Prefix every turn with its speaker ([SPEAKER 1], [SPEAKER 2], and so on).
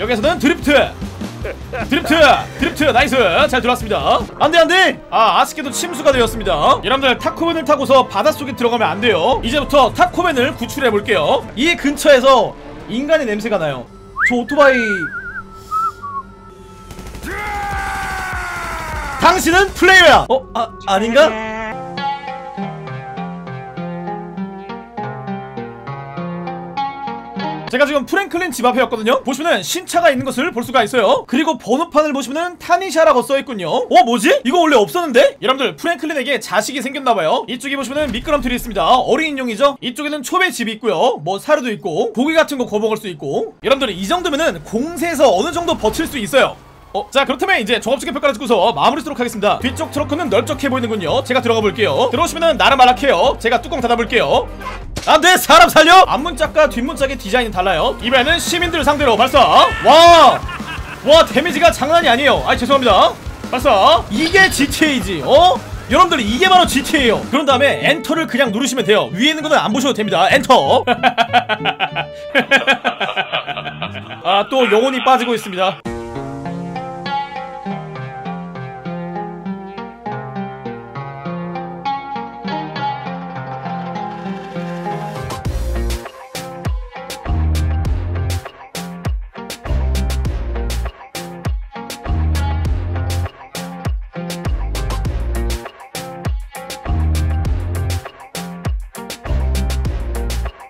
[SPEAKER 1] 여기서는 드리프트 나이스. 잘 들어왔습니다. 안돼. 아쉽게도 침수가 되었습니다. 여러분들 타코맨을 타고서 바닷속에 들어가면 안돼요. 이제부터 타코맨을 구출해볼게요. 이 근처에서 인간의 냄새가 나요. 저 오토바이 당신은 플레이어야. 아닌가? 제가 지금 프랭클린 집 앞에 왔거든요. 보시면은 신차가 있는 것을 볼 수가 있어요. 그리고 번호판을 보시면은 타니샤라고 써있군요. 뭐지? 이거 원래 없었는데? 여러분들 프랭클린에게 자식이 생겼나봐요. 이쪽에 보시면은 미끄럼틀이 있습니다. 어린이용이죠. 이쪽에는 초배 집이 있고요. 뭐 사료도 있고 고기 같은 거 구워 먹을 수 있고. 여러분들 이 정도면은 공세에서 어느 정도 버틸 수 있어요. 자 그렇다면 이제 종합적인 평가를 듣고서 마무리 쓰도록 하겠습니다. 뒤쪽 트렁크는 넓적해 보이는군요. 제가 들어가 볼게요. 들어오시면은 나라말락해요. 제가 뚜껑 닫아볼게요. 안돼. 사람 살려. 앞문짝과 뒷문짝의 디자인이 달라요. 이번에는 시민들 상대로 발사. 와 데미지가 장난이 아니에요. 죄송합니다. 발사. 이게 GTA지. 여러분들 이게 바로 GTA예요. 그런 다음에 엔터를 그냥 누르시면 돼요. 위에 있는 거는 안 보셔도 됩니다. 엔터. 또 영혼이 빠지고 있습니다.